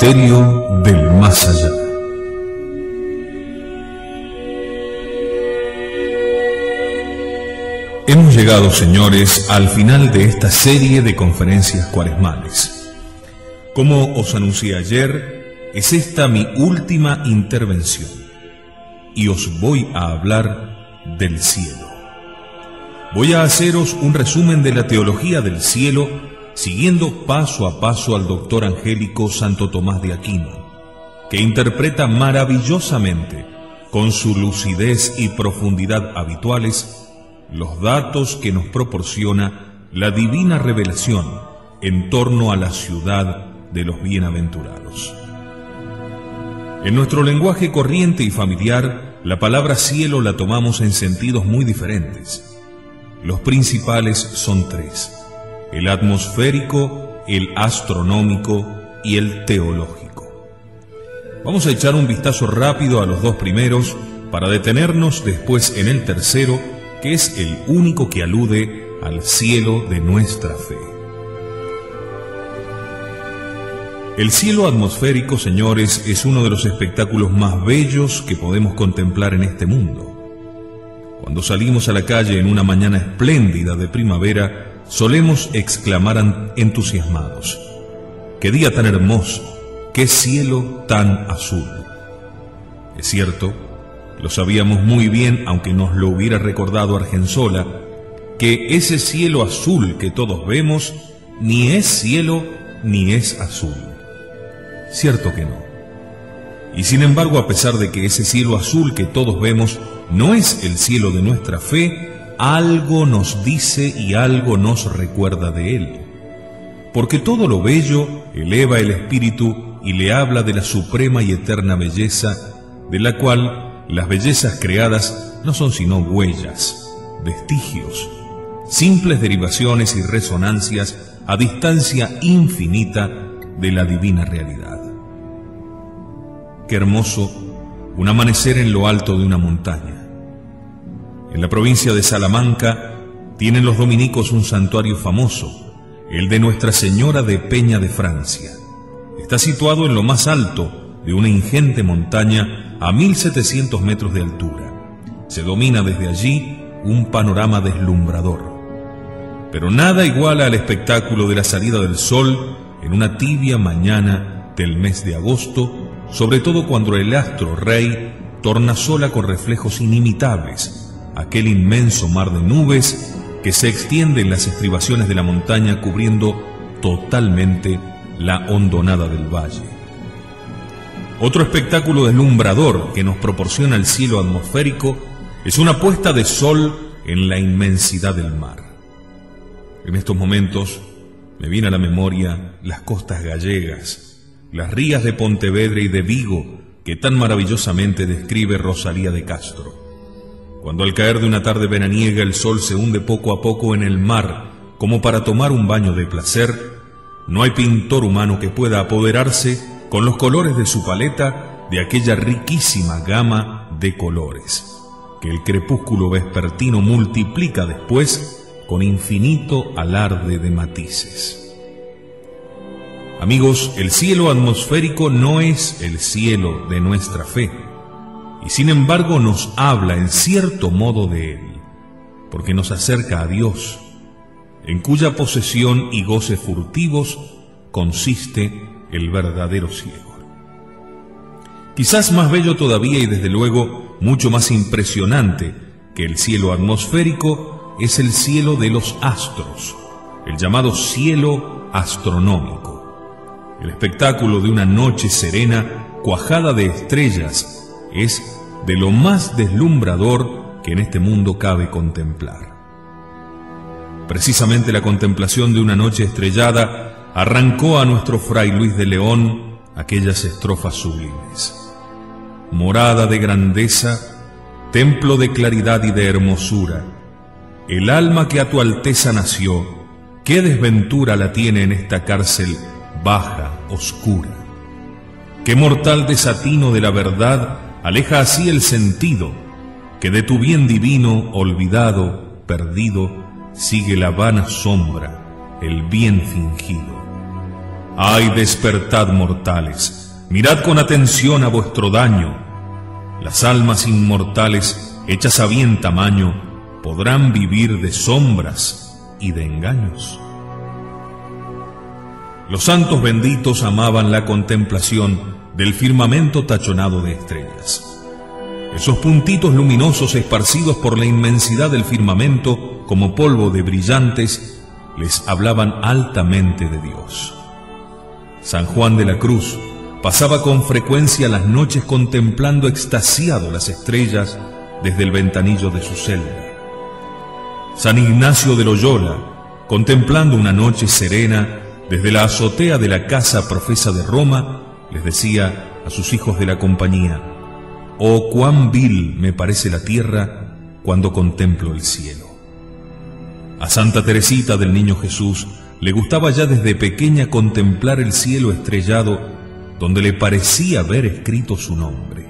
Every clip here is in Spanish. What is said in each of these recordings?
misterio del más allá. Hemos llegado, señores, al final de esta serie de conferencias cuaresmales. Como os anuncié ayer, es esta mi última intervención y os voy a hablar del cielo. Voy a haceros un resumen de la teología del cielo, siguiendo paso a paso al doctor angélico Santo Tomás de Aquino, que interpreta maravillosamente, con su lucidez y profundidad habituales, los datos que nos proporciona la divina revelación en torno a la ciudad de los bienaventurados. En nuestro lenguaje corriente y familiar, la palabra cielo la tomamos en sentidos muy diferentes. Los principales son tres: el atmosférico, el astronómico y el teológico. Vamos a echar un vistazo rápido a los dos primeros para detenernos después en el tercero, que es el único que alude al cielo de nuestra fe. El cielo atmosférico, señores, es uno de los espectáculos más bellos que podemos contemplar en este mundo. Cuando salimos a la calle en una mañana espléndida de primavera, solemos exclamar entusiasmados: ¡qué día tan hermoso! ¡Qué cielo tan azul! Es cierto, lo sabíamos muy bien, aunque nos lo hubiera recordado Argensola, que ese cielo azul que todos vemos ni es cielo ni es azul. Cierto que no. Y sin embargo, a pesar de que ese cielo azul que todos vemos no es el cielo de nuestra fe, algo nos dice y algo nos recuerda de él. Porque todo lo bello eleva el espíritu y le habla de la suprema y eterna belleza, de la cual las bellezas creadas no son sino huellas, vestigios, simples derivaciones y resonancias a distancia infinita de la divina realidad. Qué hermoso un amanecer en lo alto de una montaña. En la provincia de Salamanca tienen los dominicos un santuario famoso, el de Nuestra Señora de Peña de Francia. Está situado en lo más alto de una ingente montaña a 1700 metros de altura. Se domina desde allí un panorama deslumbrador. Pero nada iguala al espectáculo de la salida del sol en una tibia mañana del mes de agosto, sobre todo cuando el astro rey tornasola con reflejos inimitables aquel inmenso mar de nubes que se extiende en las estribaciones de la montaña, cubriendo totalmente la hondonada del valle. Otro espectáculo deslumbrador que nos proporciona el cielo atmosférico es una puesta de sol en la inmensidad del mar. En estos momentos me viene a la memoria las costas gallegas, las rías de Pontevedra y de Vigo que tan maravillosamente describe Rosalía de Castro. Cuando al caer de una tarde veraniega el sol se hunde poco a poco en el mar como para tomar un baño de placer, no hay pintor humano que pueda apoderarse con los colores de su paleta de aquella riquísima gama de colores que el crepúsculo vespertino multiplica después con infinito alarde de matices. Amigos, el cielo atmosférico no es el cielo de nuestra fe, y sin embargo nos habla en cierto modo de él, porque nos acerca a Dios, en cuya posesión y goce furtivos consiste el verdadero cielo. Quizás más bello todavía y desde luego mucho más impresionante que el cielo atmosférico es el cielo de los astros, el llamado cielo astronómico. El espectáculo de una noche serena cuajada de estrellas es de lo más deslumbrador que en este mundo cabe contemplar. Precisamente la contemplación de una noche estrellada arrancó a nuestro fray Luis de León aquellas estrofas sublimes: morada de grandeza, templo de claridad y de hermosura, el alma que a tu alteza nació, qué desventura la tiene en esta cárcel baja, oscura. Qué mortal desatino de la verdad aleja así el sentido, que de tu bien divino, olvidado, perdido, sigue la vana sombra, el bien fingido. ¡Ay, despertad, mortales! Mirad con atención a vuestro daño. Las almas inmortales, hechas a bien tamaño, podrán vivir de sombras y de engaños. Los santos benditos amaban la contemplación del firmamento tachonado de estrellas. Esos puntitos luminosos esparcidos por la inmensidad del firmamento como polvo de brillantes les hablaban altamente de Dios. San Juan de la Cruz pasaba con frecuencia las noches contemplando extasiado las estrellas desde el ventanillo de su celda. San Ignacio de Loyola, contemplando una noche serena desde la azotea de la casa profesa de Roma, les decía a sus hijos de la compañía: «Oh, cuán vil me parece la tierra cuando contemplo el cielo». A Santa Teresita del Niño Jesús le gustaba ya desde pequeña contemplar el cielo estrellado, donde le parecía ver escrito su nombre.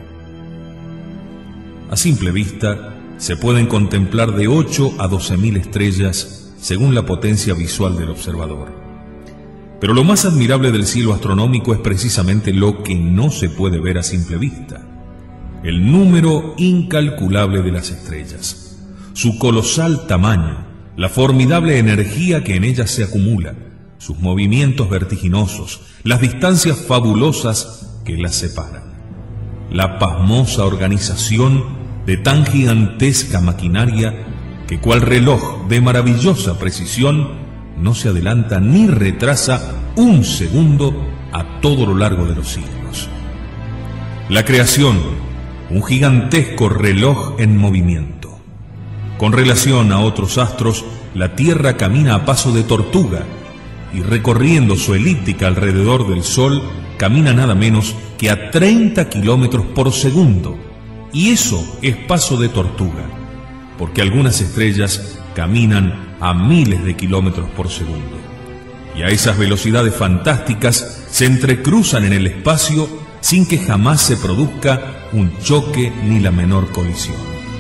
A simple vista se pueden contemplar de 8 a 12.000 estrellas según la potencia visual del observador. Pero lo más admirable del cielo astronómico es precisamente lo que no se puede ver a simple vista: el número incalculable de las estrellas, su colosal tamaño, la formidable energía que en ellas se acumula, sus movimientos vertiginosos, las distancias fabulosas que las separan, la pasmosa organización de tan gigantesca maquinaria que, cual reloj de maravillosa precisión, no se adelanta ni retrasa un segundo a todo lo largo de los siglos. La creación, un gigantesco reloj en movimiento. Con relación a otros astros, la Tierra camina a paso de tortuga, y recorriendo su elíptica alrededor del Sol, camina nada menos que a 30 kilómetros por segundo. Y eso es paso de tortuga, porque algunas estrellas caminan a miles de kilómetros por segundo. Y a esas velocidades fantásticas se entrecruzan en el espacio sin que jamás se produzca un choque ni la menor colisión.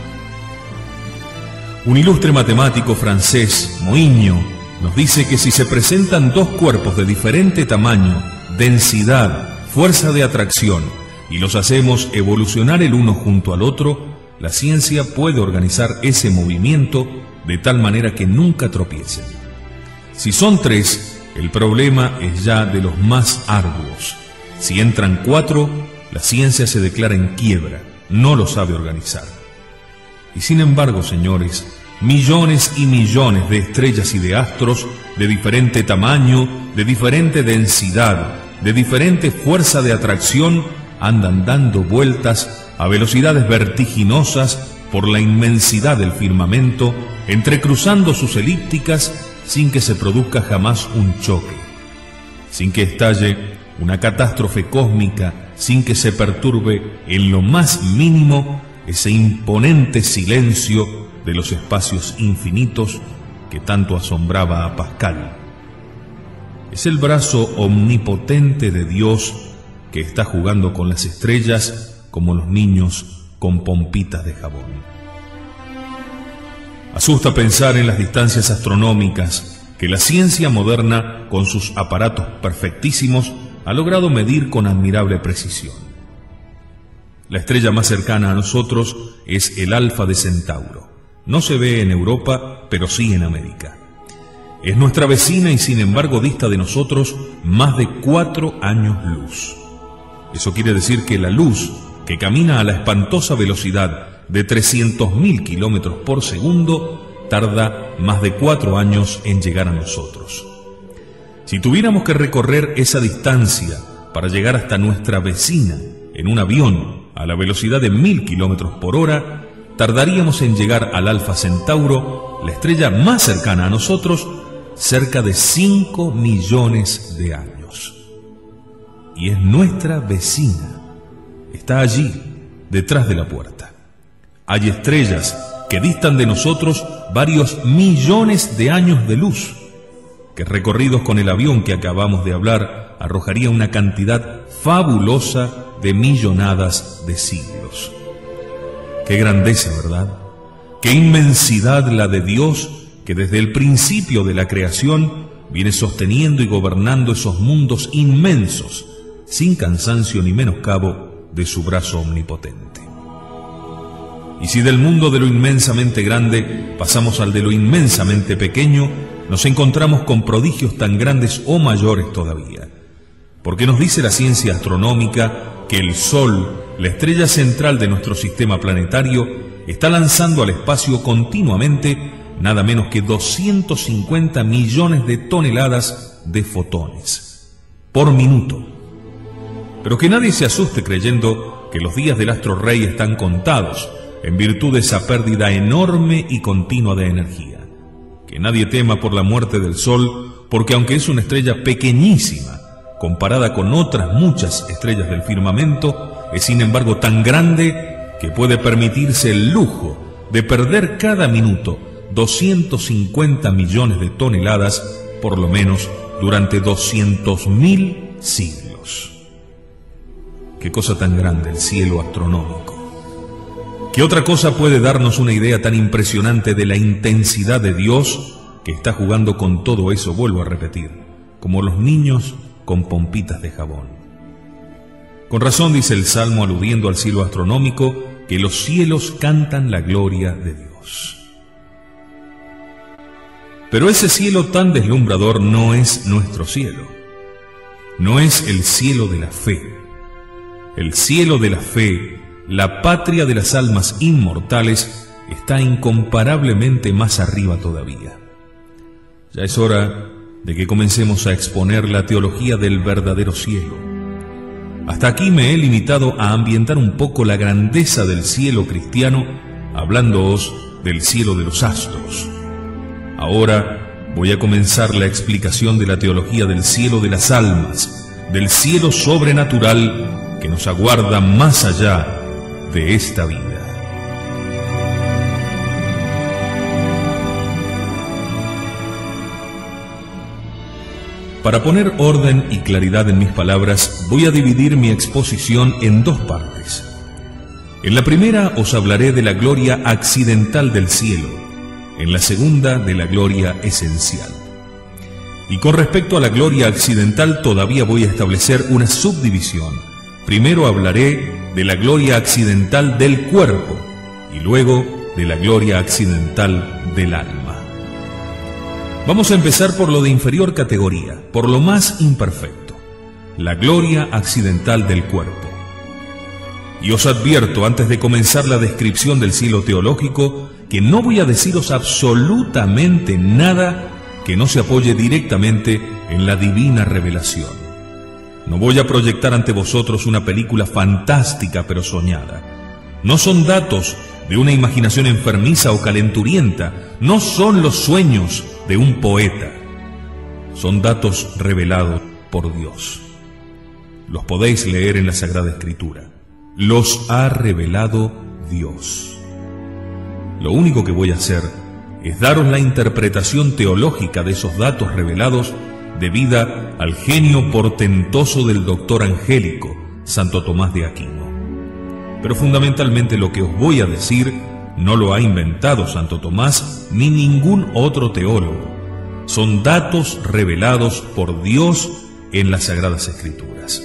Un ilustre matemático francés, Moigno, nos dice que si se presentan dos cuerpos de diferente tamaño, densidad, fuerza de atracción, y los hacemos evolucionar el uno junto al otro, la ciencia puede organizar ese movimiento de tal manera que nunca tropiecen. Si son 3, el problema es ya de los más arduos. Si entran 4, la ciencia se declara en quiebra, no lo sabe organizar. Y sin embargo, señores, millones y millones de estrellas y de astros de diferente tamaño, de diferente densidad, de diferente fuerza de atracción, andan dando vueltas a velocidades vertiginosas por la inmensidad del firmamento, entrecruzando sus elípticas sin que se produzca jamás un choque, sin que estalle una catástrofe cósmica, sin que se perturbe en lo más mínimo ese imponente silencio de los espacios infinitos que tanto asombraba a Pascal. Es el brazo omnipotente de Dios que está jugando con las estrellas como los niños con pompitas de jabón. Asusta pensar en las distancias astronómicas que la ciencia moderna, con sus aparatos perfectísimos, ha logrado medir con admirable precisión. La estrella más cercana a nosotros es el Alfa de Centauro. No se ve en Europa, pero sí en América. Es nuestra vecina y sin embargo dista de nosotros más de 4 años luz. Eso quiere decir que la luz, que camina a la espantosa velocidad de 300.000 kilómetros por segundo, tarda más de 4 años en llegar a nosotros. Si tuviéramos que recorrer esa distancia para llegar hasta nuestra vecina en un avión a la velocidad de 1.000 kilómetros por hora, tardaríamos en llegar al Alfa Centauro, la estrella más cercana a nosotros, cerca de 5 millones de años. Y es nuestra vecina. Está allí, detrás de la puerta. Hay estrellas que distan de nosotros varios millones de años de luz, que recorridos con el avión que acabamos de hablar, arrojaría una cantidad fabulosa de millonadas de siglos. Qué grandeza, ¿verdad? Qué inmensidad la de Dios, que desde el principio de la creación viene sosteniendo y gobernando esos mundos inmensos, sin cansancio ni menoscabo de su brazo omnipotente. Y si del mundo de lo inmensamente grande pasamos al de lo inmensamente pequeño, nos encontramos con prodigios tan grandes o mayores todavía. Porque nos dice la ciencia astronómica que el Sol, la estrella central de nuestro sistema planetario, está lanzando al espacio continuamente nada menos que 250 millones de toneladas de fotones por minuto. Pero que nadie se asuste creyendo que los días del astro rey están contados en virtud de esa pérdida enorme y continua de energía. Que nadie tema por la muerte del Sol, porque aunque es una estrella pequeñísima, comparada con otras muchas estrellas del firmamento, es sin embargo tan grande que puede permitirse el lujo de perder cada minuto 250 millones de toneladas, por lo menos durante 200.000 siglos. Qué cosa tan grande el cielo astronómico. ¿Qué otra cosa puede darnos una idea tan impresionante de la intensidad de Dios que está jugando con todo eso, vuelvo a repetir, como los niños con pompitas de jabón? Con razón dice el Salmo, aludiendo al cielo astronómico, que los cielos cantan la gloria de Dios. Pero ese cielo tan deslumbrador no es nuestro cielo. No es el cielo de la fe. El cielo de la fe, la patria de las almas inmortales, está incomparablemente más arriba todavía. Ya es hora de que comencemos a exponer la teología del verdadero cielo. Hasta aquí me he limitado a ambientar un poco la grandeza del cielo cristiano, hablándoos del cielo de los astros. Ahora voy a comenzar la explicación de la teología del cielo de las almas, del cielo sobrenatural que nos aguarda más allá de esta vida. Para poner orden y claridad en mis palabras, voy a dividir mi exposición en dos partes. En la primera os hablaré de la gloria accidental del cielo, en la segunda de la gloria esencial. Y con respecto a la gloria accidental todavía voy a establecer una subdivisión. Primero hablaré de la gloria accidental del cuerpo y luego de la gloria accidental del alma. Vamos a empezar por lo de inferior categoría, por lo más imperfecto, la gloria accidental del cuerpo. Y os advierto antes de comenzar la descripción del cielo teológico que no voy a deciros absolutamente nada que no se apoye directamente en la divina revelación. No voy a proyectar ante vosotros una película fantástica pero soñada. No son datos de una imaginación enfermiza o calenturienta, no son los sueños de un poeta. Son datos revelados por Dios. Los podéis leer en la Sagrada Escritura. Los ha revelado Dios. Lo único que voy a hacer es daros la interpretación teológica de esos datos revelados debida al genio portentoso del doctor angélico, Santo Tomás de Aquino. Pero fundamentalmente lo que os voy a decir no lo ha inventado Santo Tomás ni ningún otro teólogo. Son datos revelados por Dios en las Sagradas Escrituras.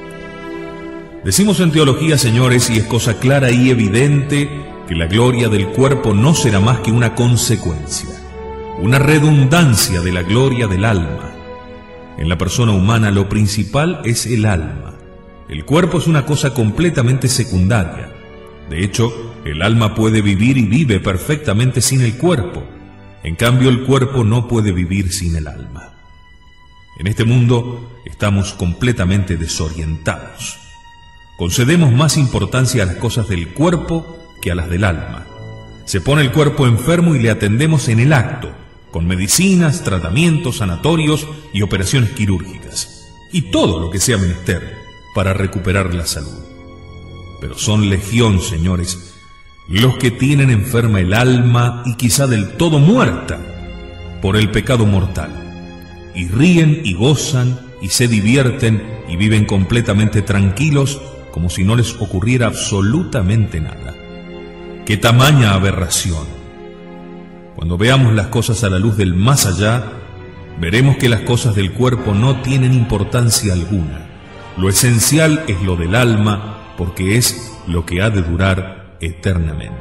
Decimos en teología, señores, y es cosa clara y evidente, que la gloria del cuerpo no será más que una consecuencia, una redundancia de la gloria del alma. En la persona humana lo principal es el alma. El cuerpo es una cosa completamente secundaria. De hecho, el alma puede vivir y vive perfectamente sin el cuerpo. En cambio, el cuerpo no puede vivir sin el alma. En este mundo estamos completamente desorientados. Concedemos más importancia a las cosas del cuerpo que a las del alma. Se pone el cuerpo enfermo y le atendemos en el acto, con medicinas, tratamientos, sanatorios y operaciones quirúrgicas, y todo lo que sea menester para recuperar la salud. Pero son legión, señores, los que tienen enferma el alma y quizá del todo muerta por el pecado mortal, y ríen y gozan y se divierten y viven completamente tranquilos como si no les ocurriera absolutamente nada. ¡Qué tamaña aberración! Cuando veamos las cosas a la luz del más allá, veremos que las cosas del cuerpo no tienen importancia alguna. Lo esencial es lo del alma, porque es lo que ha de durar eternamente.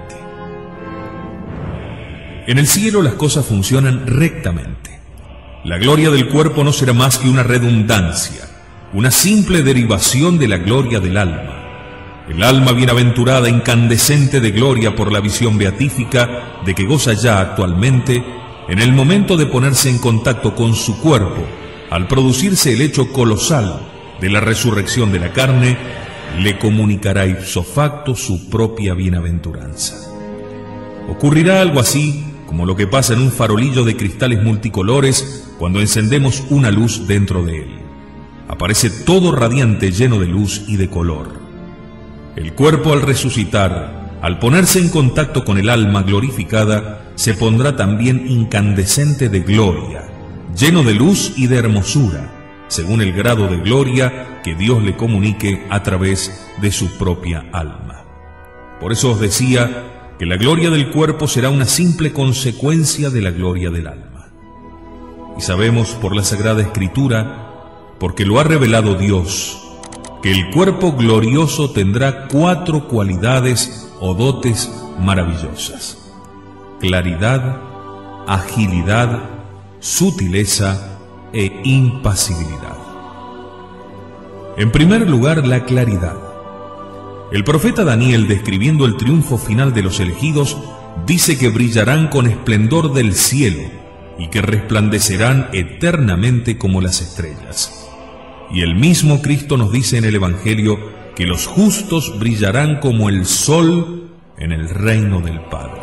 En el cielo las cosas funcionan rectamente. La gloria del cuerpo no será más que una redundancia, una simple derivación de la gloria del alma. El alma bienaventurada, incandescente de gloria por la visión beatífica de que goza ya actualmente, en el momento de ponerse en contacto con su cuerpo, al producirse el hecho colosal de la resurrección de la carne, le comunicará ipso facto su propia bienaventuranza. Ocurrirá algo así como lo que pasa en un farolillo de cristales multicolores cuando encendemos una luz dentro de él. Aparece todo radiante, lleno de luz y de color. El cuerpo, al resucitar, al ponerse en contacto con el alma glorificada, se pondrá también incandescente de gloria, lleno de luz y de hermosura, según el grado de gloria que Dios le comunique a través de su propia alma. Por eso os decía que la gloria del cuerpo será una simple consecuencia de la gloria del alma. Y sabemos por la Sagrada Escritura, porque lo ha revelado Dios, que el cuerpo glorioso tendrá 4 cualidades o dotes maravillosas: claridad, agilidad, sutileza e impasibilidad. En primer lugar, la claridad. El profeta Daniel, describiendo el triunfo final de los elegidos, dice que brillarán con esplendor del cielo y que resplandecerán eternamente como las estrellas. Y el mismo Cristo nos dice en el Evangelio que los justos brillarán como el sol en el reino del Padre.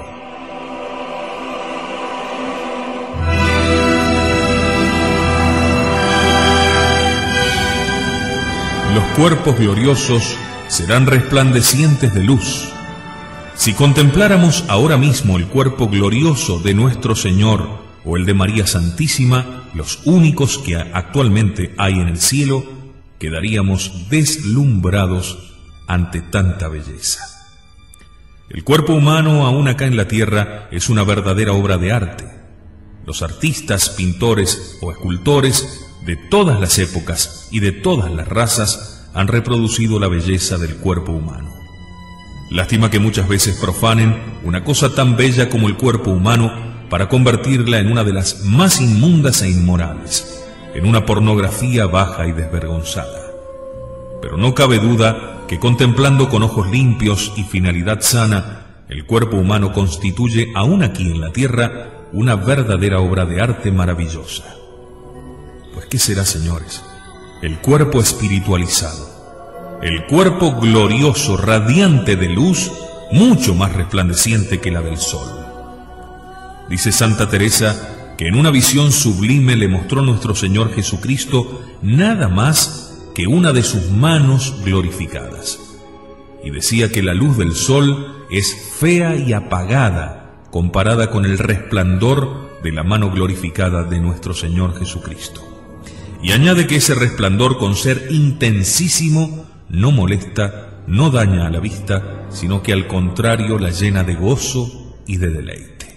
Los cuerpos gloriosos serán resplandecientes de luz. Si contempláramos ahora mismo el cuerpo glorioso de nuestro Señor o el de María Santísima, los únicos que actualmente hay en el cielo, quedaríamos deslumbrados ante tanta belleza. El cuerpo humano, aún acá en la tierra, es una verdadera obra de arte. Los artistas, pintores o escultores de todas las épocas y de todas las razas han reproducido la belleza del cuerpo humano. Lástima que muchas veces profanen una cosa tan bella como el cuerpo humano para convertirla en una de las más inmundas e inmorales, en una pornografía baja y desvergonzada. Pero no cabe duda que contemplando con ojos limpios y finalidad sana, el cuerpo humano constituye, aún aquí en la tierra, una verdadera obra de arte maravillosa. Pues ¿qué será, señores? El cuerpo espiritualizado, el cuerpo glorioso, radiante de luz, mucho más resplandeciente que la del sol. Dice Santa Teresa que en una visión sublime le mostró nuestro Señor Jesucristo nada más que una de sus manos glorificadas. Y decía que la luz del sol es fea y apagada comparada con el resplandor de la mano glorificada de nuestro Señor Jesucristo. Y añade que ese resplandor, con ser intensísimo, no molesta, no daña a la vista, sino que al contrario la llena de gozo y de deleite.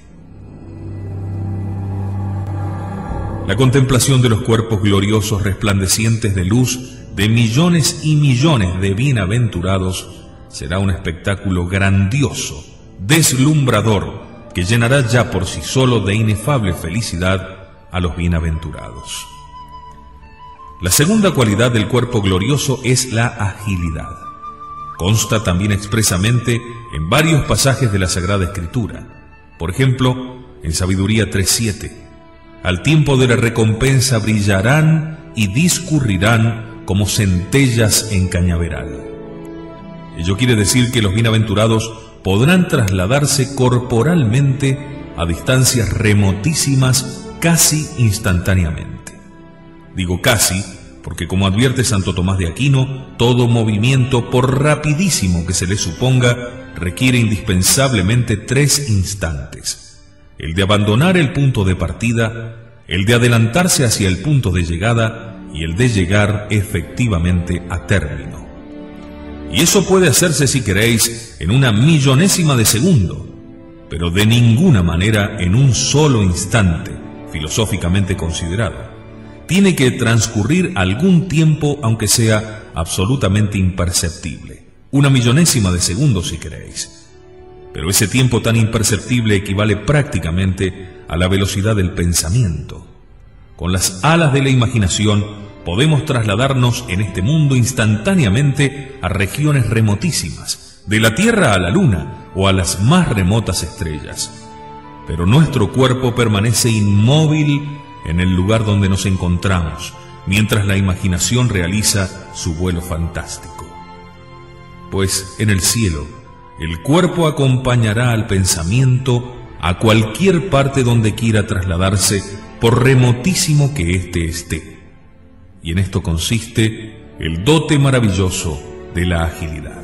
La contemplación de los cuerpos gloriosos resplandecientes de luz de millones y millones de bienaventurados será un espectáculo grandioso, deslumbrador, que llenará ya por sí solo de inefable felicidad a los bienaventurados. La segunda cualidad del cuerpo glorioso es la agilidad. Consta también expresamente en varios pasajes de la Sagrada Escritura. Por ejemplo, en Sabiduría 3:7, al tiempo de la recompensa brillarán y discurrirán como centellas en cañaveral. Ello quiere decir que los bienaventurados podrán trasladarse corporalmente a distancias remotísimas casi instantáneamente. Digo casi, porque como advierte Santo Tomás de Aquino, todo movimiento, por rapidísimo que se le suponga, requiere indispensablemente 3 instantes: el de abandonar el punto de partida, el de adelantarse hacia el punto de llegada y el de llegar efectivamente a término. Y eso puede hacerse, si queréis, en una millonésima de segundo, pero de ninguna manera en un solo instante, filosóficamente considerado. Tiene que transcurrir algún tiempo, aunque sea absolutamente imperceptible. 1 millonésima de segundo, si queréis. Pero ese tiempo tan imperceptible equivale prácticamente a la velocidad del pensamiento. Con las alas de la imaginación podemos trasladarnos en este mundo instantáneamente a regiones remotísimas, de la Tierra a la Luna o a las más remotas estrellas. Pero nuestro cuerpo permanece inmóvil en el lugar donde nos encontramos, mientras la imaginación realiza su vuelo fantástico. Pues en el cielo, el cuerpo acompañará al pensamiento a cualquier parte donde quiera trasladarse, por remotísimo que éste esté. Y en esto consiste el dote maravilloso de la agilidad.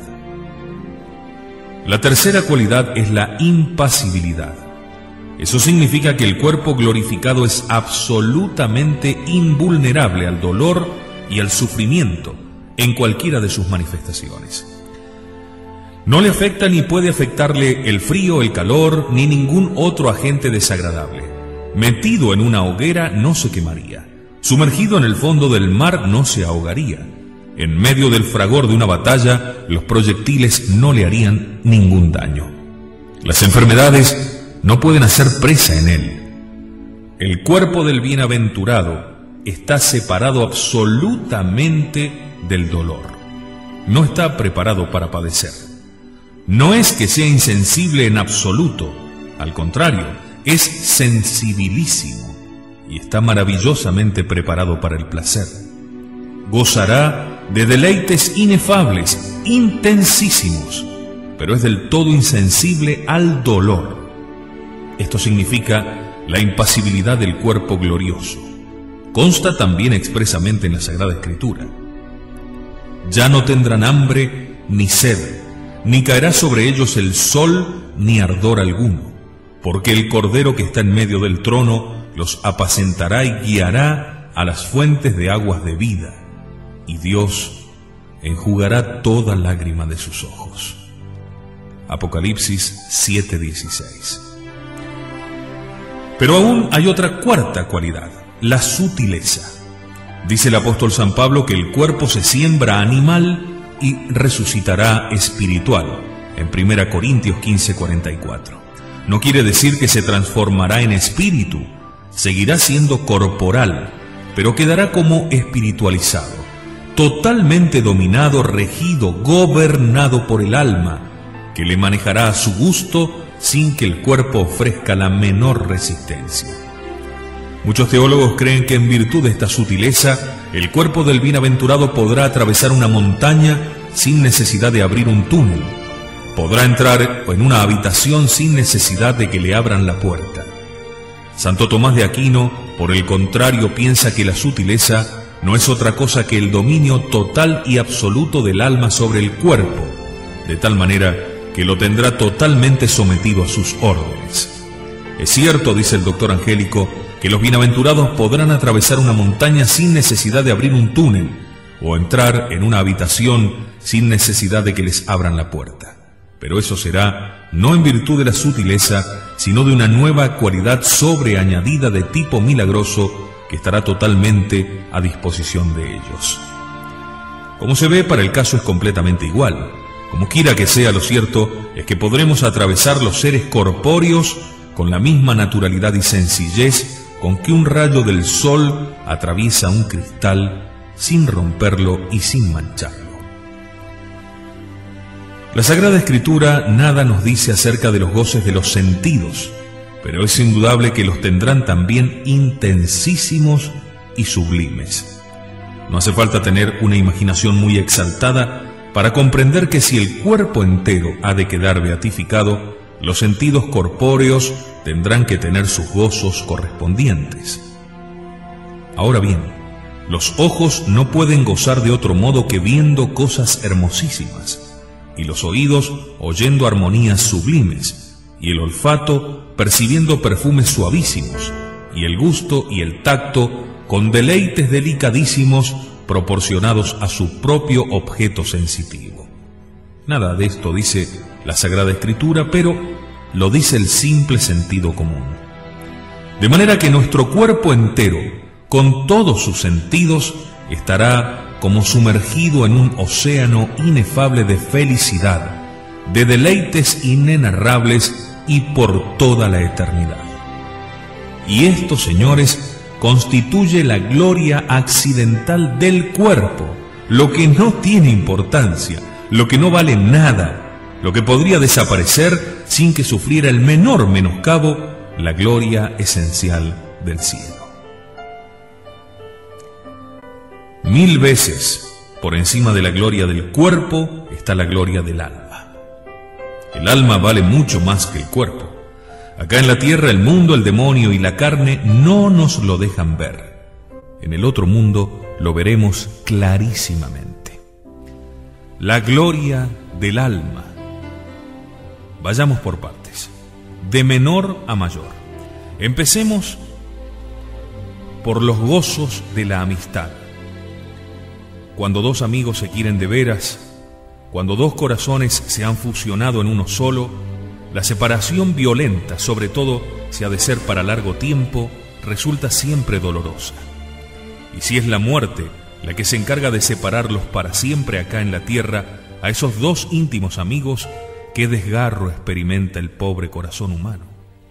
La tercera cualidad es la impasibilidad. Eso significa que el cuerpo glorificado es absolutamente invulnerable al dolor y al sufrimiento en cualquiera de sus manifestaciones. No le afecta ni puede afectarle el frío, el calor, ni ningún otro agente desagradable. Metido en una hoguera no se quemaría. Sumergido en el fondo del mar no se ahogaría. En medio del fragor de una batalla, los proyectiles no le harían ningún daño. Las enfermedades no pueden hacer presa en él. El cuerpo del bienaventurado está separado absolutamente del dolor. No está preparado para padecer. No es que sea insensible en absoluto, al contrario, es sensibilísimo y está maravillosamente preparado para el placer. Gozará de deleites inefables, intensísimos, pero es del todo insensible al dolor. Esto significa la impasibilidad del cuerpo glorioso. Consta también expresamente en la Sagrada Escritura. Ya no tendrán hambre ni sed, ni caerá sobre ellos el sol ni ardor alguno, porque el Cordero que está en medio del trono los apacentará y guiará a las fuentes de aguas de vida, y Dios enjugará toda lágrima de sus ojos. Apocalipsis 7:16. Pero aún hay otra cuarta cualidad, la sutileza. Dice el apóstol San Pablo que el cuerpo se siembra animal y resucitará espiritual, en 1 Corintios 15:44. No quiere decir que se transformará en espíritu, seguirá siendo corporal, pero quedará como espiritualizado, totalmente dominado, regido, gobernado por el alma, que le manejará a su gusto sin que el cuerpo ofrezca la menor resistencia. Muchos teólogos creen que en virtud de esta sutileza, el cuerpo del bienaventurado podrá atravesar una montaña sin necesidad de abrir un túnel. Podrá entrar en una habitación sin necesidad de que le abran la puerta. Santo Tomás de Aquino, por el contrario, piensa que la sutileza no es otra cosa que el dominio total y absoluto del alma sobre el cuerpo, de tal manera que lo tendrá totalmente sometido a sus órdenes. Es cierto, dice el doctor Angélico, que los bienaventurados podrán atravesar una montaña sin necesidad de abrir un túnel, o entrar en una habitación sin necesidad de que les abran la puerta. Pero eso será no en virtud de la sutileza, sino de una nueva cualidad sobreañadida de tipo milagroso que estará totalmente a disposición de ellos. Como se ve, para el caso es completamente igual. Como quiera que sea, lo cierto es que podremos atravesar los seres corpóreos con la misma naturalidad y sencillez con que un rayo del sol atraviesa un cristal sin romperlo y sin mancharlo. La Sagrada Escritura nada nos dice acerca de los goces de los sentidos, pero es indudable que los tendrán también intensísimos y sublimes. No hace falta tener una imaginación muy exaltada para comprender que si el cuerpo entero ha de quedar beatificado, los sentidos corpóreos tendrán que tener sus gozos correspondientes. Ahora bien, los ojos no pueden gozar de otro modo que viendo cosas hermosísimas, y los oídos oyendo armonías sublimes, y el olfato percibiendo perfumes suavísimos, y el gusto y el tacto con deleites delicadísimos proporcionados a su propio objeto sensitivo. Nada de esto dice la Sagrada Escritura, pero lo dice el simple sentido común. de manera que nuestro cuerpo entero, con todos sus sentidos, estará como sumergido en un océano inefable de felicidad, de deleites inenarrables y por toda la eternidad. Y esto, señores, constituye la gloria accidental del cuerpo, lo que no tiene importancia, lo que no vale nada, lo que podría desaparecer sin que sufriera el menor menoscabo, la gloria esencial del cielo. 1000 veces por encima de la gloria del cuerpo está la gloria del alma. El alma vale mucho más que el cuerpo. Acá en la tierra el mundo, el demonio y la carne no nos lo dejan ver. En el otro mundo lo veremos clarísimamente. La gloria del alma. Vayamos por partes, de menor a mayor. Empecemos por los gozos de la amistad. Cuando dos amigos se quieren de veras, cuando dos corazones se han fusionado en uno solo, la separación violenta, sobre todo si ha de ser para largo tiempo, resulta siempre dolorosa. Y si es la muerte la que se encarga de separarlos para siempre acá en la tierra, a esos dos íntimos amigos, qué desgarro experimenta el pobre corazón humano.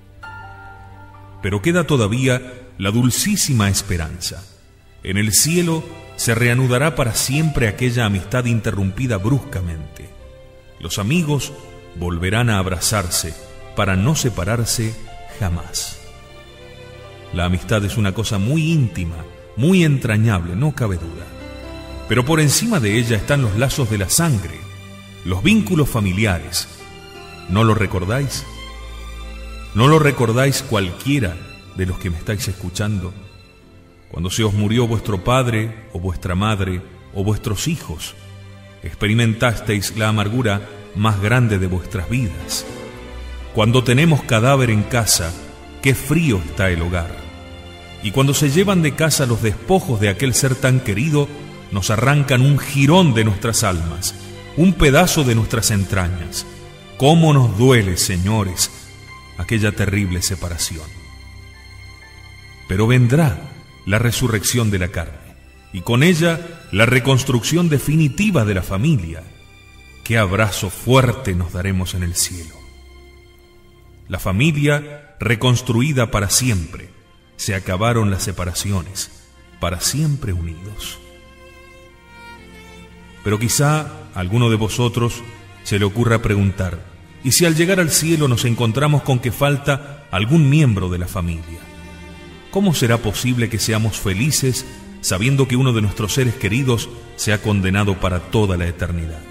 Pero queda todavía la dulcísima esperanza. En el cielo se reanudará para siempre aquella amistad interrumpida bruscamente. Los amigos volverán a abrazarse para no separarse jamás. La amistad es una cosa muy íntima, muy entrañable, no cabe duda. Pero por encima de ella están los lazos de la sangre, los vínculos familiares. ¿No lo recordáis? ¿No lo recordáis cualquiera de los que me estáis escuchando? Cuando se os murió vuestro padre o vuestra madre o vuestros hijos, experimentasteis la amargura más grande de vuestras vidas. Cuando tenemos cadáver en casa, qué frío está el hogar. Y cuando se llevan de casa los despojos de aquel ser tan querido, nos arrancan un jirón de nuestras almas, un pedazo de nuestras entrañas. ¿Cómo nos duele, señores, aquella terrible separación? Pero vendrá la resurrección de la carne, y con ella la reconstrucción definitiva de la familia. Qué abrazo fuerte nos daremos en el cielo. La familia reconstruida para siempre. Se acabaron las separaciones, para siempre unidos. Pero quizá a alguno de vosotros se le ocurra preguntar: ¿y si al llegar al cielo nos encontramos con que falta algún miembro de la familia? ¿Cómo será posible que seamos felices sabiendo que uno de nuestros seres queridos se ha condenado para toda la eternidad?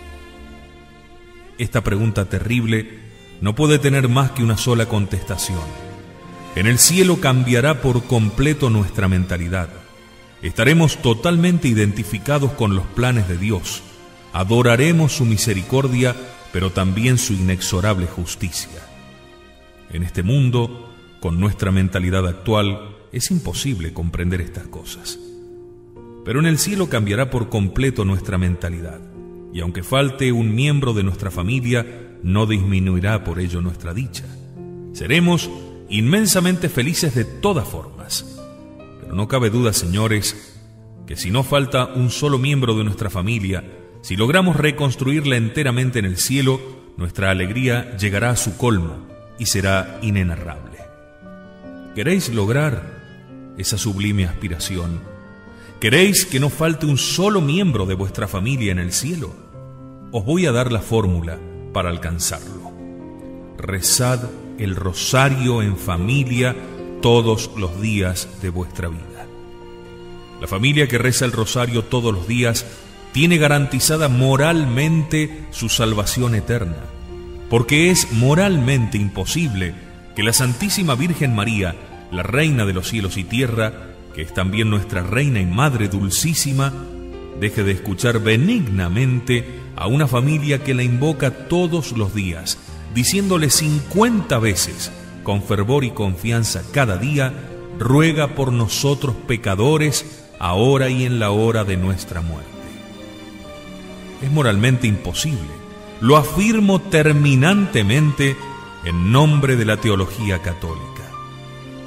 Esta pregunta terrible no puede tener más que una sola contestación. En el cielo cambiará por completo nuestra mentalidad. Estaremos totalmente identificados con los planes de Dios. Adoraremos su misericordia, pero también su inexorable justicia. En este mundo, con nuestra mentalidad actual, es imposible comprender estas cosas. Pero en el cielo cambiará por completo nuestra mentalidad. Y aunque falte un miembro de nuestra familia, no disminuirá por ello nuestra dicha. Seremos inmensamente felices de todas formas. Pero no cabe duda, señores, que si no falta un solo miembro de nuestra familia, si logramos reconstruirla enteramente en el cielo, nuestra alegría llegará a su colmo y será inenarrable. ¿Queréis lograr esa sublime aspiración? ¿Queréis que no falte un solo miembro de vuestra familia en el cielo? Os voy a dar la fórmula para alcanzarlo. Rezad el rosario en familia todos los días de vuestra vida. La familia que reza el rosario todos los días tiene garantizada moralmente su salvación eterna, porque es moralmente imposible que la Santísima Virgen María, la Reina de los cielos y tierra, que es también nuestra Reina y Madre dulcísima, deje de escuchar benignamente a una familia que la invoca todos los días, diciéndole 50 veces, con fervor y confianza cada día: ruega por nosotros pecadores, ahora y en la hora de nuestra muerte. Es moralmente imposible. Lo afirmo terminantemente en nombre de la teología católica.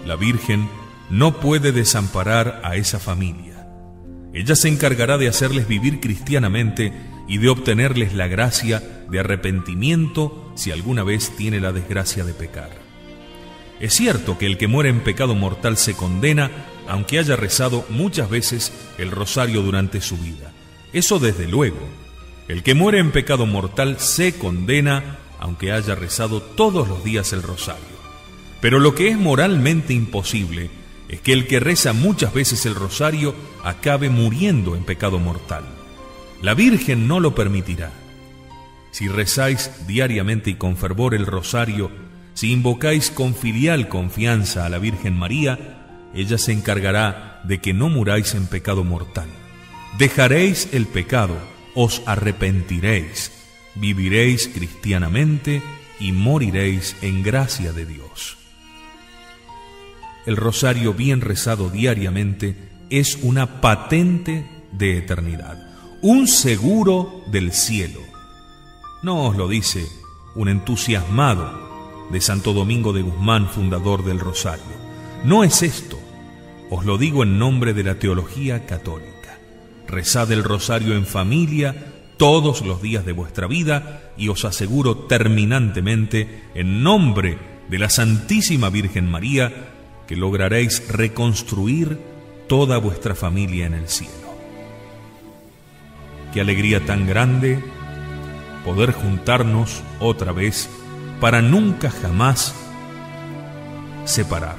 la Virgen no puede desamparar a esa familia. Ella se encargará de hacerles vivir cristianamente y de obtenerles la gracia de arrepentimiento si alguna vez tiene la desgracia de pecar. Es cierto que el que muere en pecado mortal se condena, aunque haya rezado muchas veces el rosario durante su vida. Eso desde luego. El que muere en pecado mortal se condena, aunque haya rezado todos los días el rosario. Pero lo que es moralmente imposible es que el que reza muchas veces el rosario acabe muriendo en pecado mortal. La Virgen no lo permitirá. Si rezáis diariamente y con fervor el rosario, si invocáis con filial confianza a la Virgen María, ella se encargará de que no muráis en pecado mortal. Dejaréis el pecado, os arrepentiréis, viviréis cristianamente y moriréis en gracia de Dios. El rosario bien rezado diariamente es una patente de eternidad, un seguro del cielo. No os lo dice un entusiasmado de Santo Domingo de Guzmán, fundador del rosario. No es esto, os lo digo en nombre de la teología católica. Rezad el rosario en familia todos los días de vuestra vida y os aseguro terminantemente, en nombre de la Santísima Virgen María, que lograréis reconstruir toda vuestra familia en el cielo. Qué alegría tan grande poder juntarnos otra vez para nunca jamás separarnos.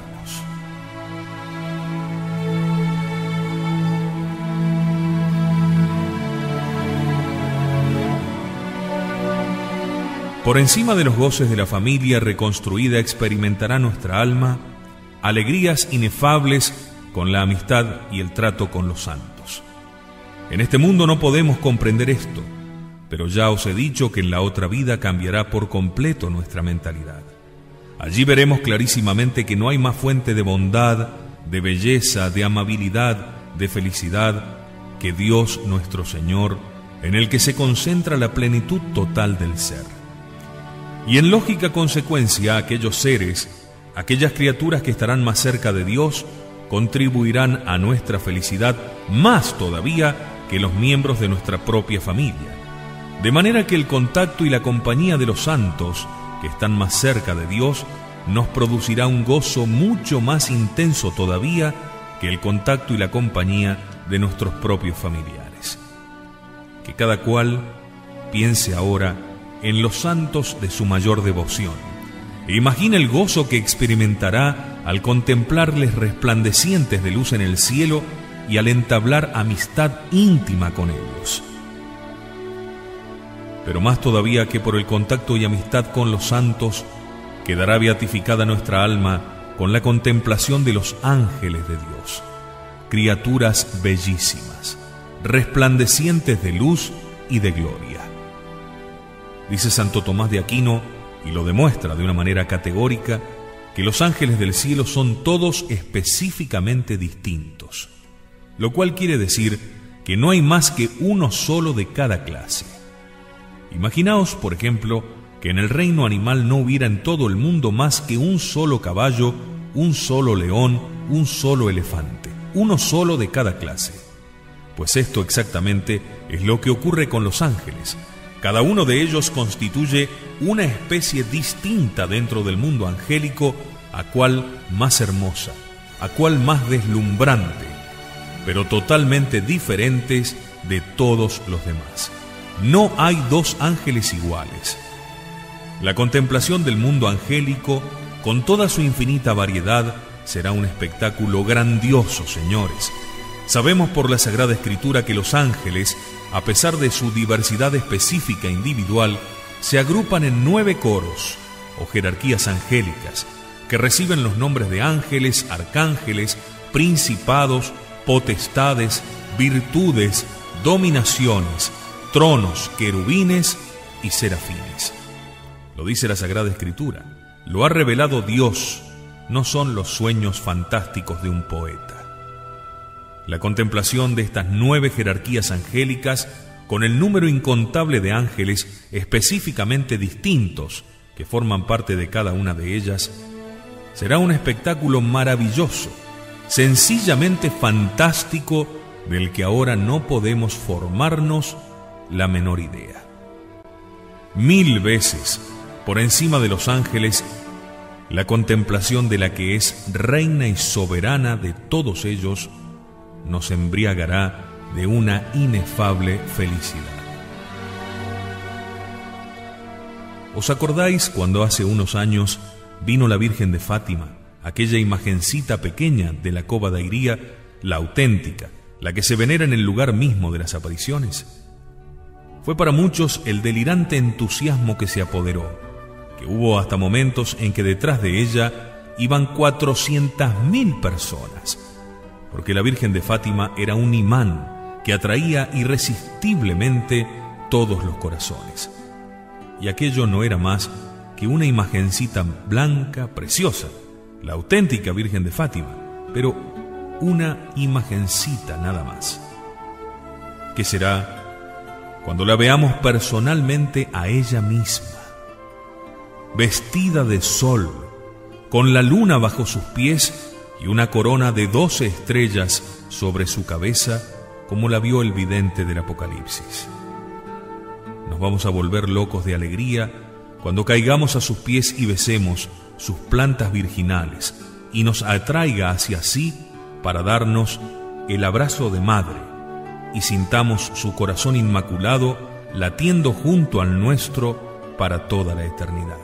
Por encima de los goces de la familia reconstruida experimentará nuestra alma alegrías inefables con la amistad y el trato con los santos. En este mundo no podemos comprender esto, pero ya os he dicho que en la otra vida cambiará por completo nuestra mentalidad. Allí veremos clarísimamente que no hay más fuente de bondad, de belleza, de amabilidad, de felicidad que Dios nuestro Señor, en el que se concentra la plenitud total del ser. Y en lógica consecuencia, aquellos seres, aquellas criaturas que estarán más cerca de Dios, contribuirán a nuestra felicidad más todavía que los miembros de nuestra propia familia. De manera que el contacto y la compañía de los santos, que están más cerca de Dios, nos producirá un gozo mucho más intenso todavía que el contacto y la compañía de nuestros propios familiares. Que cada cual piense ahora en los santos de su mayor devoción. E imagina el gozo que experimentará al contemplarles resplandecientes de luz en el cielo y al entablar amistad íntima con ellos. Pero más todavía que por el contacto y amistad con los santos, quedará beatificada nuestra alma con la contemplación de los ángeles de Dios, criaturas bellísimas, resplandecientes de luz y de gloria. Dice Santo Tomás de Aquino, y lo demuestra de una manera categórica, que los ángeles del cielo son todos específicamente distintos, lo cual quiere decir que no hay más que uno solo de cada clase. Imaginaos, por ejemplo, que en el reino animal no hubiera en todo el mundo más que un solo caballo, un solo león, un solo elefante, uno solo de cada clase. Pues esto exactamente es lo que ocurre con los ángeles. Cada uno de ellos constituye una especie distinta dentro del mundo angélico, a cual más hermosa, a cual más deslumbrante, pero totalmente diferentes de todos los demás. No hay dos ángeles iguales. La contemplación del mundo angélico, con toda su infinita variedad, será un espectáculo grandioso, señores. Sabemos por la Sagrada Escritura que los ángeles, a pesar de su diversidad específica e individual, se agrupan en 9 coros o jerarquías angélicas que reciben los nombres de ángeles, arcángeles, principados, potestades, virtudes, dominaciones, tronos, querubines y serafines. Lo dice la Sagrada Escritura, lo ha revelado Dios, no son los sueños fantásticos de un poeta. La contemplación de estas 9 jerarquías angélicas, con el número incontable de ángeles específicamente distintos que forman parte de cada una de ellas, Será un espectáculo maravilloso, sencillamente fantástico, del que ahora no podemos formarnos la menor idea. 1000 veces, por encima de los ángeles, la contemplación de la que es reina y soberana de todos ellos nos embriagará de una inefable felicidad. ¿Os acordáis cuando hace unos años vino la Virgen de Fátima, aquella imagencita pequeña de la Cova de Iría, la auténtica, la que se venera en el lugar mismo de las apariciones? Fue para muchos el delirante entusiasmo que se apoderó, que hubo hasta momentos en que detrás de ella iban 400.000 personas, porque la Virgen de Fátima era un imán que atraía irresistiblemente todos los corazones. Y aquello no era más que una imagencita blanca, preciosa, la auténtica Virgen de Fátima, pero una imagencita nada más. ¿Qué será cuando la veamos personalmente a ella misma, vestida de sol, con la luna bajo sus pies y una corona de 12 estrellas sobre su cabeza, como la vio el vidente del Apocalipsis? Nos vamos a volver locos de alegría cuando caigamos a sus pies y besemos sus plantas virginales y nos atraiga hacia sí para darnos el abrazo de madre y sintamos su corazón inmaculado latiendo junto al nuestro para toda la eternidad.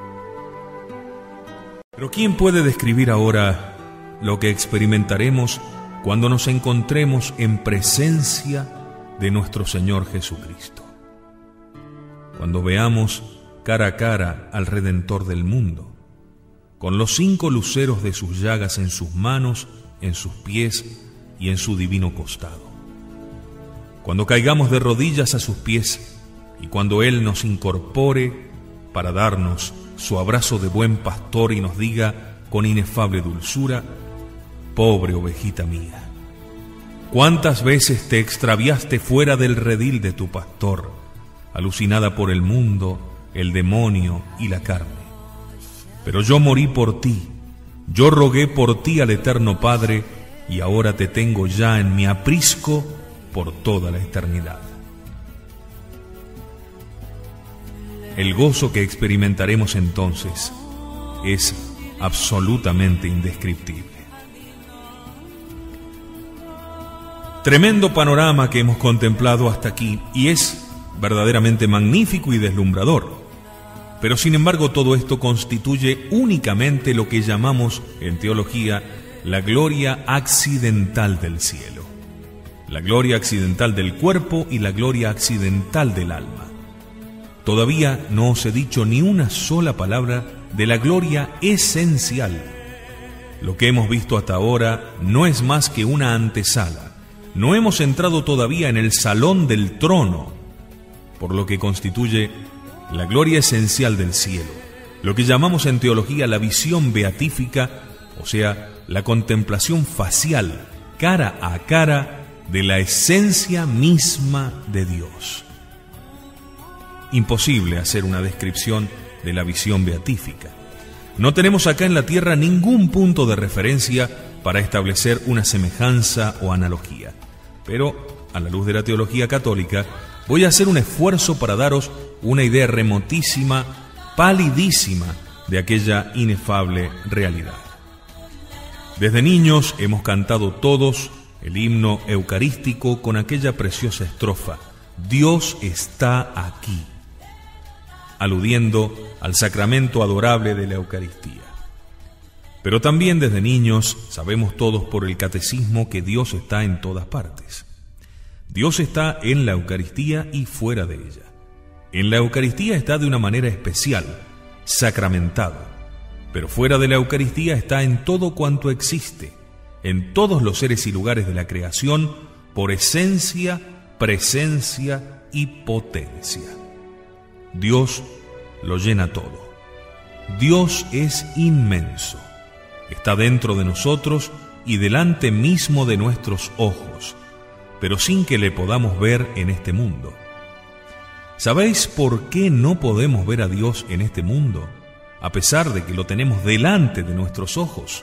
Pero ¿quién puede describir ahora lo que experimentaremos cuando nos encontremos en presencia de nuestro Señor Jesucristo? Cuando veamos cara a cara al Redentor del mundo, con los 5 luceros de sus llagas en sus manos, en sus pies y en su divino costado. Cuando caigamos de rodillas a sus pies y cuando Él nos incorpore para darnos su abrazo de buen pastor y nos diga con inefable dulzura: pobre ovejita mía, ¿cuántas veces te extraviaste fuera del redil de tu pastor, alucinada por el mundo, el demonio y la carne? Pero yo morí por ti, yo rogué por ti al Eterno Padre, y ahora te tengo ya en mi aprisco por toda la eternidad. El gozo que experimentaremos entonces es absolutamente indescriptible. Tremendo panorama que hemos contemplado hasta aquí, y es verdaderamente magnífico y deslumbrador. Pero sin embargo todo esto constituye únicamente lo que llamamos en teología la gloria accidental del cielo, la gloria accidental del cuerpo y la gloria accidental del alma. Todavía no os he dicho ni una sola palabra de la gloria esencial. Lo que hemos visto hasta ahora no es más que una antesala. No hemos entrado todavía en el salón del trono, por lo que constituye la gloria esencial del cielo, lo que llamamos en teología la visión beatífica, o sea, la contemplación facial, cara a cara, de la esencia misma de Dios. Imposible hacer una descripción de la visión beatífica. No tenemos acá en la tierra ningún punto de referencia para establecer una semejanza o analogía. Pero, a la luz de la teología católica, voy a hacer un esfuerzo para daros una idea remotísima, palidísima, de aquella inefable realidad. Desde niños hemos cantado todos el himno eucarístico con aquella preciosa estrofa: Dios está aquí, aludiendo al sacramento adorable de la Eucaristía. Pero también desde niños sabemos todos por el catecismo que Dios está en todas partes. Dios está en la Eucaristía y fuera de ella. En la Eucaristía está de una manera especial, sacramentado, pero fuera de la Eucaristía está en todo cuanto existe, en todos los seres y lugares de la creación, por esencia, presencia y potencia. Dios lo llena todo. Dios es inmenso. Está dentro de nosotros y delante mismo de nuestros ojos, pero sin que le podamos ver en este mundo. ¿Sabéis por qué no podemos ver a Dios en este mundo? a pesar de que lo tenemos delante de nuestros ojos.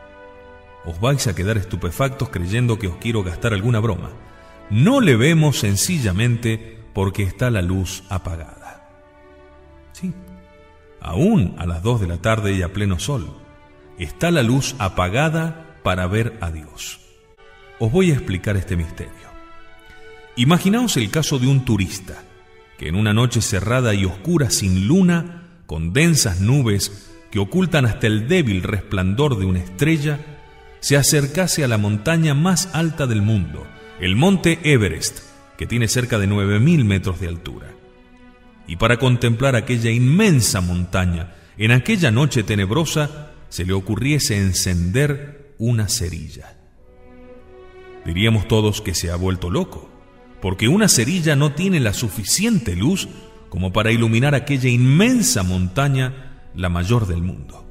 Os vais a quedar estupefactos creyendo que os quiero gastar alguna broma. No le vemos sencillamente porque está la luz apagada. Sí, aún a las 2 de la tarde y a pleno sol, está la luz apagada para ver a Dios. Os voy a explicar este misterio. Imaginaos el caso de un turista que en una noche cerrada y oscura sin luna, con densas nubes que ocultan hasta el débil resplandor de una estrella, se acercase a la montaña más alta del mundo, el monte Everest, que tiene cerca de 9.000 metros de altura. Y para contemplar aquella inmensa montaña, en aquella noche tenebrosa, se le ocurriese encender una cerilla. Diríamos todos que se ha vuelto loco, porque una cerilla no tiene la suficiente luz como para iluminar aquella inmensa montaña, la mayor del mundo.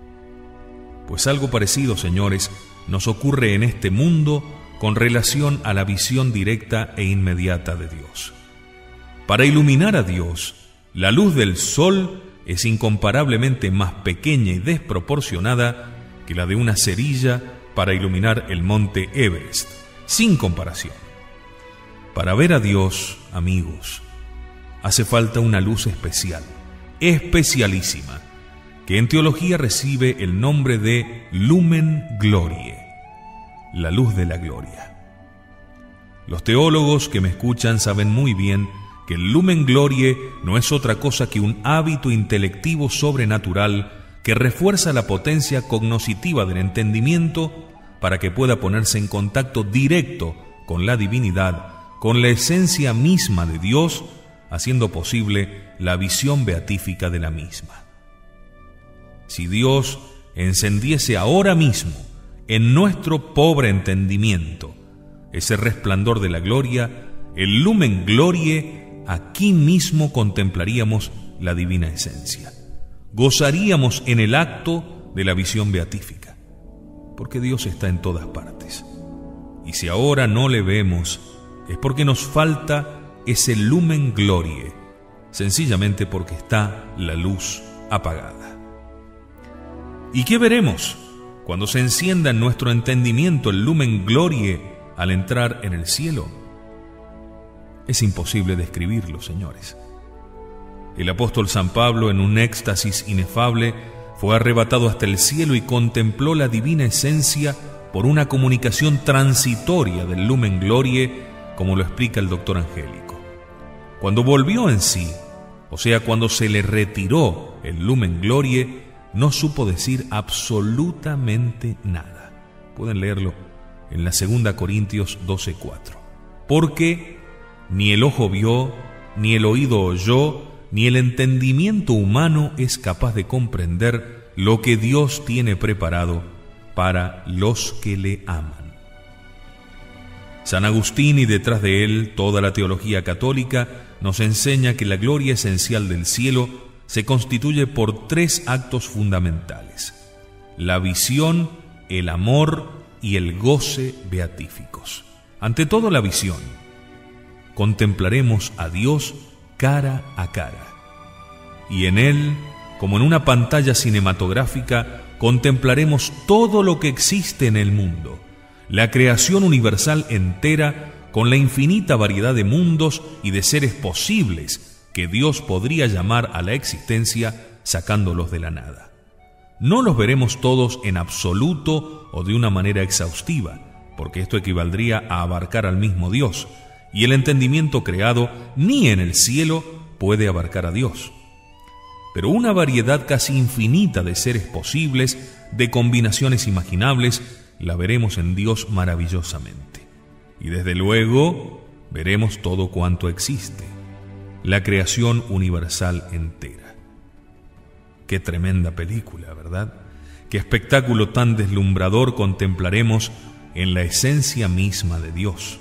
Pues algo parecido, señores, nos ocurre en este mundo con relación a la visión directa e inmediata de Dios. Para iluminar a Dios, la luz del sol es incomparablemente más pequeña y desproporcionada que la de una cerilla para iluminar el monte Everest, sin comparación. Para ver a Dios, amigos, hace falta una luz especial, especialísima, que en teología recibe el nombre de Lumen Gloriae, la luz de la gloria. Los teólogos que me escuchan saben muy bien que el Lumen Gloriae no es otra cosa que un hábito intelectivo sobrenatural que refuerza la potencia cognoscitiva del entendimiento para que pueda ponerse en contacto directo con la divinidad, con la esencia misma de Dios, haciendo posible la visión beatífica de la misma. Si Dios encendiese ahora mismo en nuestro pobre entendimiento ese resplandor de la gloria, el Lumen Gloriae, aquí mismo contemplaríamos la divina esencia. Gozaríamos en el acto de la visión beatífica, porque Dios está en todas partes. Y si ahora no le vemos, es porque nos falta ese Lumen Gloriae, sencillamente porque está la luz apagada. ¿Y qué veremos cuando se encienda en nuestro entendimiento el Lumen Gloriae al entrar en el cielo? Es imposible describirlo, señores. El apóstol San Pablo, en un éxtasis inefable, fue arrebatado hasta el cielo y contempló la divina esencia por una comunicación transitoria del Lumen Gloriae, como lo explica el doctor Angélico. Cuando volvió en sí, o sea, cuando se le retiró el Lumen Gloriae, no supo decir absolutamente nada. Pueden leerlo en la 2 Corintios 12:4. Porque ni el ojo vio, ni el oído oyó, ni el entendimiento humano es capaz de comprender lo que Dios tiene preparado para los que le aman. San Agustín, y detrás de él toda la teología católica, nos enseña que la gloria esencial del cielo se constituye por 3 actos fundamentales: la visión, el amor y el goce beatíficos. Ante todo, la visión. Contemplaremos a Dios cara a cara, y en Él, como en una pantalla cinematográfica, contemplaremos todo lo que existe en el mundo, la creación universal entera, con la infinita variedad de mundos y de seres posibles que Dios podría llamar a la existencia sacándolos de la nada. No los veremos todos en absoluto o de una manera exhaustiva, porque esto equivaldría a abarcar al mismo Dios, y el entendimiento creado ni en el cielo puede abarcar a Dios. Pero una variedad casi infinita de seres posibles, de combinaciones imaginables, la veremos en Dios maravillosamente. Y desde luego veremos todo cuanto existe, la creación universal entera. Qué tremenda película, ¿verdad? Qué espectáculo tan deslumbrador contemplaremos en la esencia misma de Dios.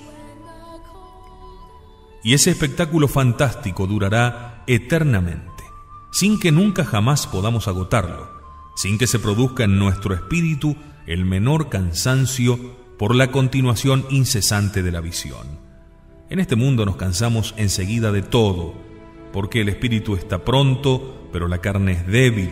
Y ese espectáculo fantástico durará eternamente, sin que nunca jamás podamos agotarlo, sin que se produzca en nuestro espíritu el menor cansancio por la continuación incesante de la visión. En este mundo nos cansamos enseguida de todo, porque el espíritu está pronto, pero la carne es débil,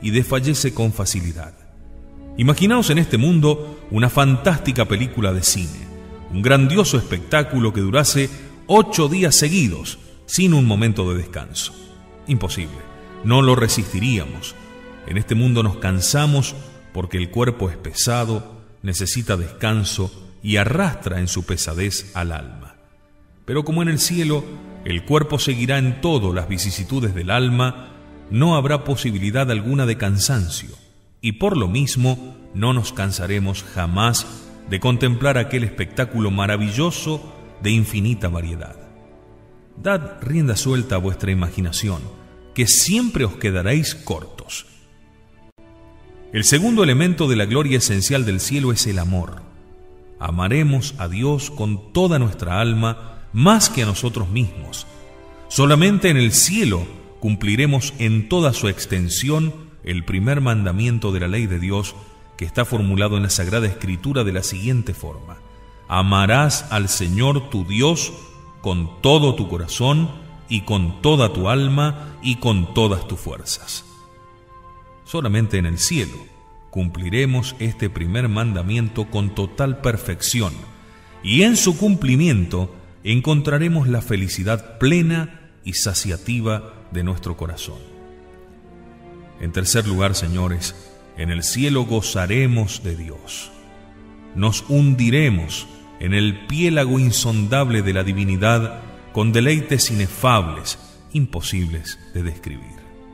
y desfallece con facilidad. Imaginaos en este mundo una fantástica película de cine, un grandioso espectáculo que durase 8 días seguidos, sin un momento de descanso. Imposible, no lo resistiríamos. En este mundo nos cansamos porque el cuerpo es pesado, necesita descanso y arrastra en su pesadez al alma. Pero como en el cielo, el cuerpo seguirá en todo las vicisitudes del alma, no habrá posibilidad alguna de cansancio, y por lo mismo no nos cansaremos jamás de contemplar aquel espectáculo maravilloso de infinita variedad. Dad rienda suelta a vuestra imaginación, que siempre os quedaréis cortos. El segundo elemento de la gloria esencial del cielo es el amor. Amaremos a Dios con toda nuestra alma, más que a nosotros mismos. Solamente en el cielo cumpliremos en toda su extensión el primer mandamiento de la ley de Dios, que está formulado en la Sagrada Escritura de la siguiente forma: amarás al Señor tu Dios con todo tu corazón y con toda tu alma y con todas tus fuerzas. Solamente en el cielo cumpliremos este primer mandamiento con total perfección, y en su cumplimiento encontraremos la felicidad plena y saciativa de nuestro corazón. En tercer lugar, señores, en el cielo gozaremos de Dios. Nos hundiremos en el piélago insondable de la divinidad con deleites inefables, imposibles de describir.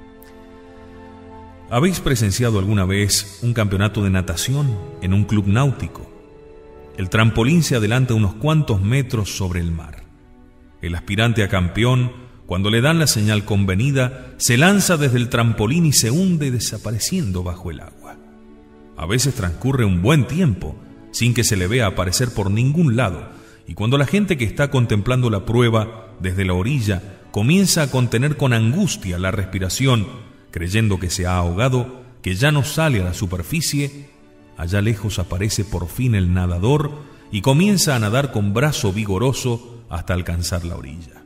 ¿Habéis presenciado alguna vez un campeonato de natación en un club náutico? El trampolín se adelanta unos cuantos metros sobre el mar. El aspirante a campeón, cuando le dan la señal convenida, se lanza desde el trampolín y se hunde desapareciendo bajo el agua. A veces transcurre un buen tiempo sin que se le vea aparecer por ningún lado, y cuando la gente que está contemplando la prueba desde la orilla comienza a contener con angustia la respiración, creyendo que se ha ahogado, que ya no sale a la superficie, allá lejos aparece por fin el nadador y comienza a nadar con brazo vigoroso hasta alcanzar la orilla.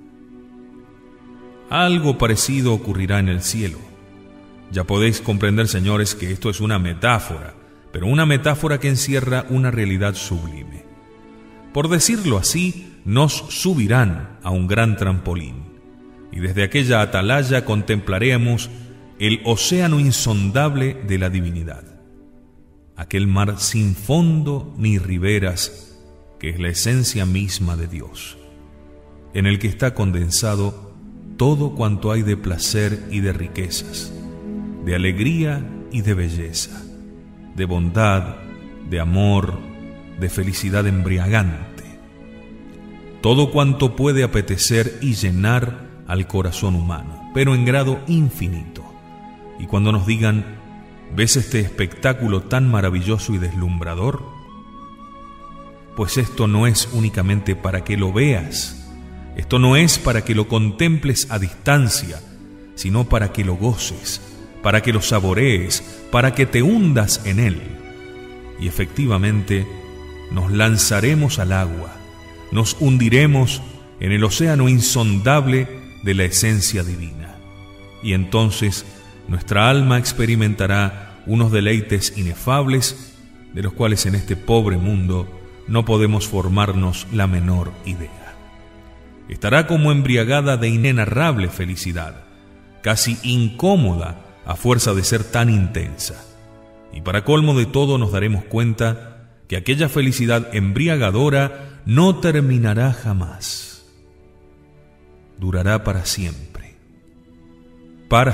Algo parecido ocurrirá en el cielo. Ya podéis comprender, señores, que esto es una metáfora, pero una metáfora que encierra una realidad sublime. Por decirlo así, nos subirán a un gran trampolín, y desde aquella atalaya contemplaremos el océano insondable de la divinidad, aquel mar sin fondo ni riberas, que es la esencia misma de Dios, en el que está condensado todo cuanto hay de placer y de riquezas, de alegría y de belleza, de bondad, de amor, de felicidad embriagante, todo cuanto puede apetecer y llenar al corazón humano, pero en grado infinito. Y cuando nos digan: ¿ves este espectáculo tan maravilloso y deslumbrador? Pues esto no es únicamente para que lo veas, esto no es para que lo contemples a distancia, sino para que lo goces, para que lo saborees, para que te hundas en él. Y efectivamente, nos lanzaremos al agua, nos hundiremos en el océano insondable de la esencia divina. Y entonces nuestra alma experimentará unos deleites inefables de los cuales en este pobre mundo no podemos formarnos la menor idea. Estará como embriagada de inenarrable felicidad, casi incómoda a fuerza de ser tan intensa. Y para colmo de todo nos daremos cuenta que aquella felicidad embriagadora no terminará jamás. Durará para siempre, para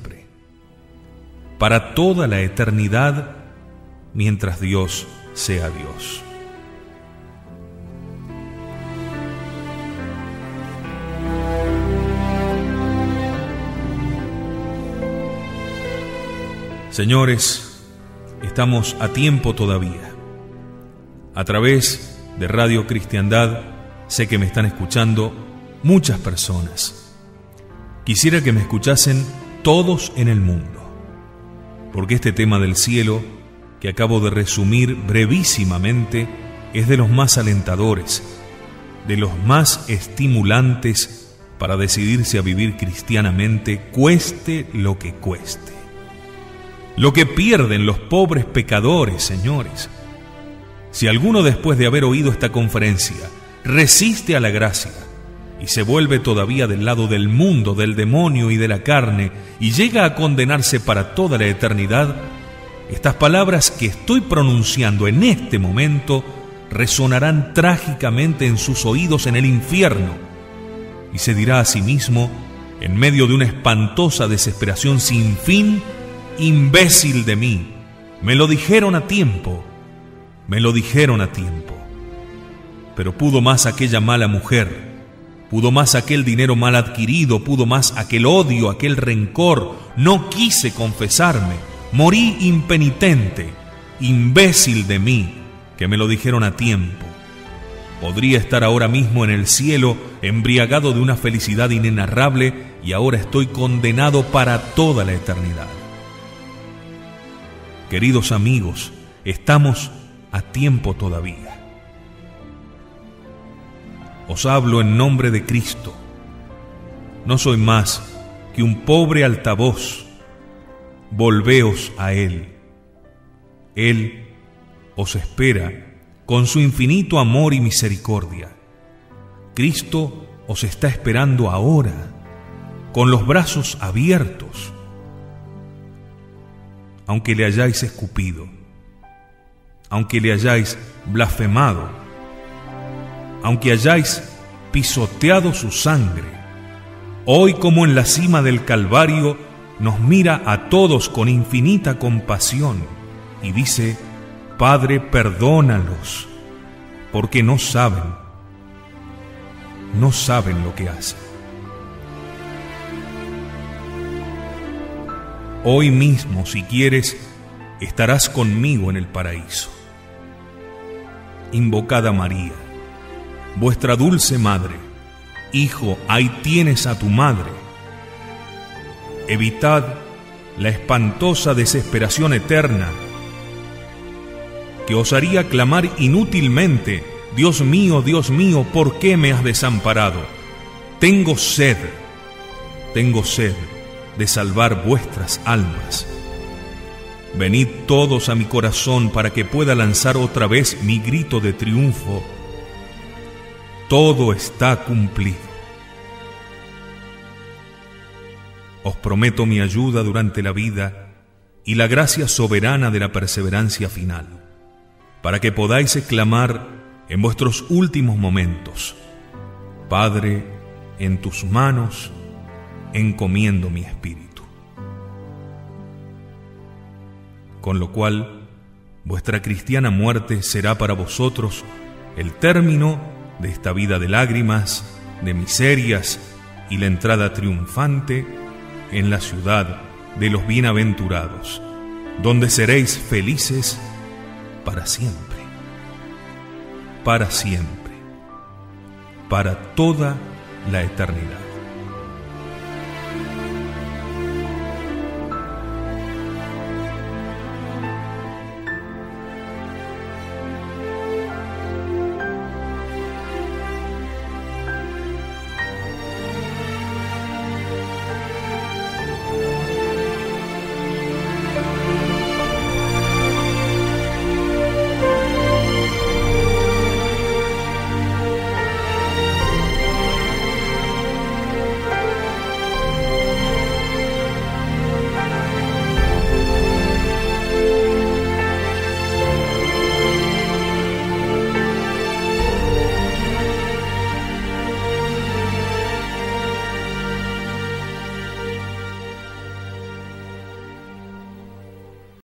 toda la eternidad, mientras Dios sea Dios. Señores, estamos a tiempo todavía. A través de Radio Cristiandad, sé que me están escuchando muchas personas. Quisiera que me escuchasen todos en el mundo, porque este tema del cielo, que acabo de resumir brevísimamente, es de los más alentadores, de los más estimulantes para decidirse a vivir cristianamente, cueste lo que cueste. lo que pierden los pobres pecadores, señores. Si alguno después de haber oído esta conferencia resiste a la gracia y se vuelve todavía del lado del mundo, del demonio y de la carne y llega a condenarse para toda la eternidad, estas palabras que estoy pronunciando en este momento resonarán trágicamente en sus oídos en el infierno, y se dirá a sí mismo, en medio de una espantosa desesperación sin fin: imbécil de mí, me lo dijeron a tiempo, me lo dijeron a tiempo. Pero pudo más aquella mala mujer, pudo más aquel dinero mal adquirido, pudo más aquel odio, aquel rencor. No quise confesarme, morí impenitente, imbécil de mí, que me lo dijeron a tiempo. Podría estar ahora mismo en el cielo, embriagado de una felicidad inenarrable, y ahora estoy condenado para toda la eternidad. Queridos amigos, estamos a tiempo todavía. Os hablo en nombre de Cristo. No soy más que un pobre altavoz. Volveos a Él. Él os espera con su infinito amor y misericordia. Cristo os está esperando ahora, con los brazos abiertos. Aunque le hayáis escupido, aunque le hayáis blasfemado, aunque hayáis pisoteado su sangre, hoy, como en la cima del Calvario, nos mira a todos con infinita compasión y dice: Padre, perdónalos, porque no saben lo que hacen. Hoy mismo, si quieres, estarás conmigo en el paraíso. Invocad a María, vuestra dulce madre. Hijo, ahí tienes a tu madre. Evitad la espantosa desesperación eterna que os haría clamar inútilmente: Dios mío, ¿por qué me has desamparado? Tengo sed de salvar vuestras almas. Venid todos a mi corazón para que pueda lanzar otra vez mi grito de triunfo: todo está cumplido. Os prometo mi ayuda durante la vida y la gracia soberana de la perseverancia final, para que podáis exclamar en vuestros últimos momentos: Padre, en tus manos encomiendo mi espíritu. Con lo cual, vuestra cristiana muerte será para vosotros el término de esta vida de lágrimas, de miserias, y la entrada triunfante en la ciudad de los bienaventurados, donde seréis felices para siempre, para toda la eternidad.